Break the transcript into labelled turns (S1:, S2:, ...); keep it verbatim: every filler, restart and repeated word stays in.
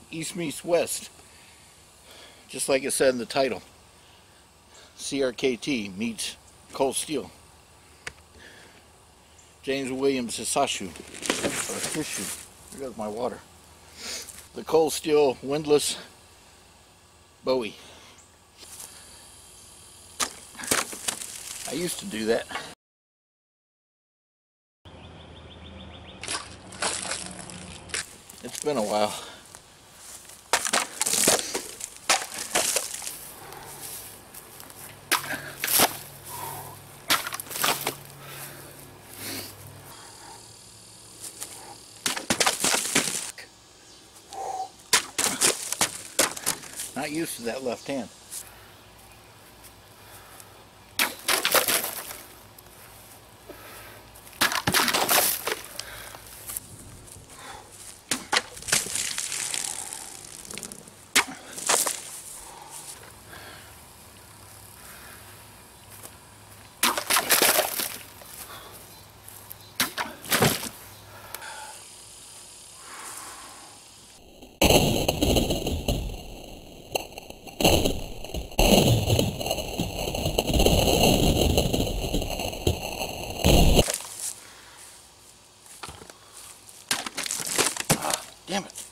S1: East meets West, just like it said in the title. C R K T meets Cold Steel. James Williams Hisashu, or Hishu. There goes my water. The Cold Steel windlass Bowie. I used to do that. It's been a while. Not used to that left hand. Damn it.